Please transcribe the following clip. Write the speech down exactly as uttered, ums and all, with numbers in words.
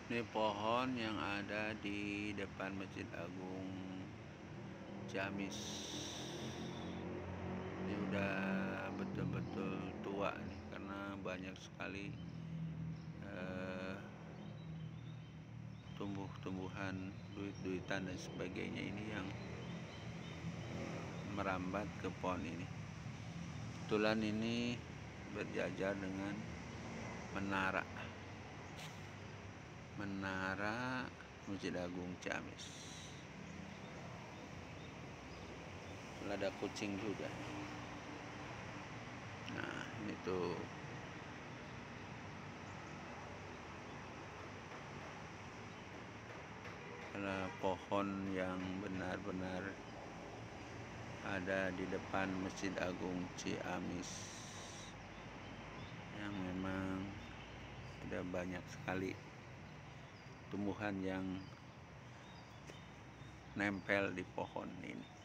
Ini pohon yang ada di depan Masjid Agung Ciamis. Ini udah betul-betul tua nih, karena banyak sekali eh, tumbuh-tumbuhan, duit-duitan dan sebagainya ini yang merambat ke pohon ini. Kebetulan ini berjajar dengan menara menara Masjid Agung Ciamis. Ada kucing juga. Nah, ini tuh adalah pohon yang benar-benar ada di depan Masjid Agung Ciamis, yang memang ada banyak sekali tumbuhan yang nempel di pohon ini.